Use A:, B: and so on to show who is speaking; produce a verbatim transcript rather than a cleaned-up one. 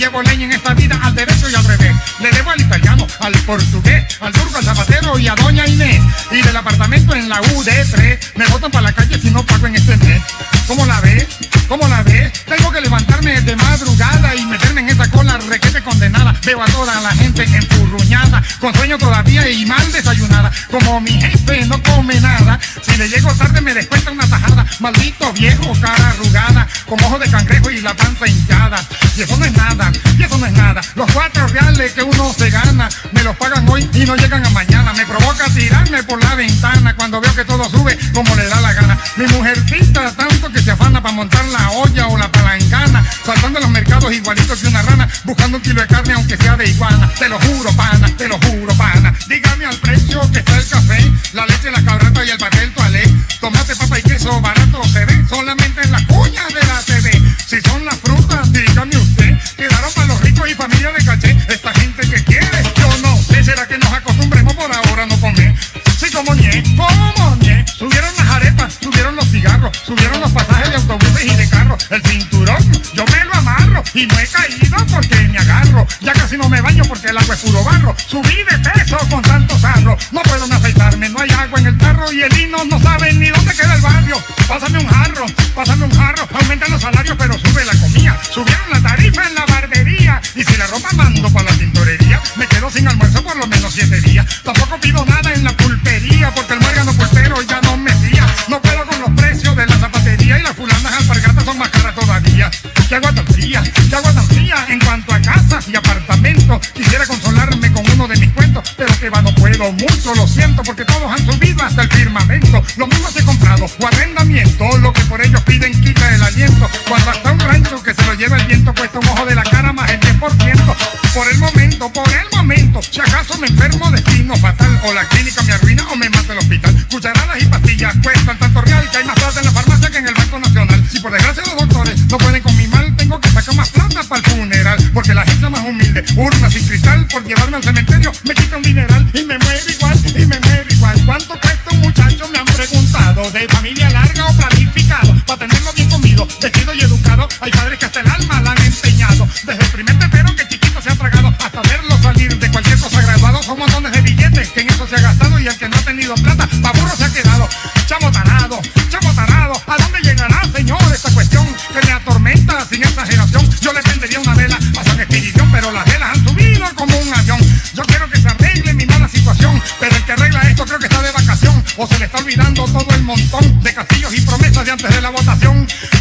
A: llevo leña en esta vida al derecho y al revés. Le debo al italiano, al portugués, al turco, al zapatero y a doña Inés. Y del apartamento en la U D tres me botan para la calle si no pago en este mes. ¿Cómo la ves? ¿Cómo la ves? Tengo que levantarme de madrugada y meterme en esa cola requete condenada. Veo a toda la gente enfurruñada, con sueño todavía y mal desayunada. Como mi jefe no come nada, si le llego tarde me descuenta una tajada. Maldito viejo, cara arrugada, con ojos de cangrejo y la panza hinchada. Y eso no es nada, y eso no es nada. Los cuatro reales que uno se gana, me los pagan hoy y no llegan a mañana. Me provoca tirarme por la ventana cuando veo que todo sube como le da la gana. Mi mujercita tanto que se afana para montar la olla o la palangana, saltando en los mercados igualito que una rana, buscando un kilo de carne aunque sea de iguana. Te lo juro, pana, te lo juro, pana. Dígame al precio que está el café, la leche, la cabrata y el papel toalé. Tomate, papa y queso barato se ve solamente en la cuña de la T V. Si son las frutas, dígame usted, quedaron para los ricos y familia de caché. Esta gente que quiere, yo no sé, será que nos acostumbremos por ahora no comer. Sí, como ñe, como ñe. Subieron las arepas, subieron los cigarros, subieron los pasajes de autobuses y de carros. El cinturón, yo me lo amarro y no he caído porque me agarro. Ya casi no me baño porque el agua es puro barro. Subí de peso con tanto sarro, no puedo ni afeitarme, no hay agua en el tarro y el hino no sabe ni dónde queda el barrio. Pásame un jarro, pásame un jarro. Aumentan los salarios pero sube la comida. Subieron la tarifa en la barbería y si la ropa mando para la tintorería, me quedo sin almuerzo por lo menos siete días. Tampoco pido nada en la pulpería porque el muérgano pulpero ya no me fía. No puedo con los precios de la zapatería y las fulanas alpargatas son más caras todavía. ¿Qué agua tan fría? ¿Qué agua tan fría? En cuanto a casas y apartamentos, quisiera consolarme con uno de mis cuentos, pero que va, no puedo mucho, lo siento, porque todos han subido hasta el firmamento. Lo mismo se he comprado o arrendamiento, lo que por ellos piden quita el aliento. Cuando hasta un rancho que se lo lleva el viento cuesta un ojo de la cara más el diez por ciento. Por el momento, por el momento, si acaso me enfermo destino fatal, o la clínica me arruina o me mata el hospital. Cucharadas y pastillas cuestan tanto real que hay más plata en la farmacia que en el Banco Nacional. Si por desgracia los doctores no pueden con mi mal, tengo que sacar más plata para el funeral, porque la gente más humilde, urna sin cristal, por llevarme al cementerio me quita un dineral y me muero igual, y me muero igual. ¿Cuánto cuesta un muchacho? Me han preguntado. De familia larga o planificado, para tenerlo bien comido, vestido y educado. Hay padres que hasta el alma la han empeñado, desde el primer pepero que chiquito se ha tragado hasta verlo salir de cualquier cosa graduado. Son montones de billetes que en eso se ha gastado y el que no ha tenido plata, pa' burro se ha quedado. Chamo tarado, chamo tarado, ¿a dónde llegará, señor, esta cuestión que me atormenta sin exageración? Yo le prendería una vela a San Expedición, pero las velas han subido como un avión. Yo quiero que se arregle mi mala situación, pero el que arregla esto creo que está de vacación, o se le está olvidando todo el montón de castillos y promesas de antes de la votación.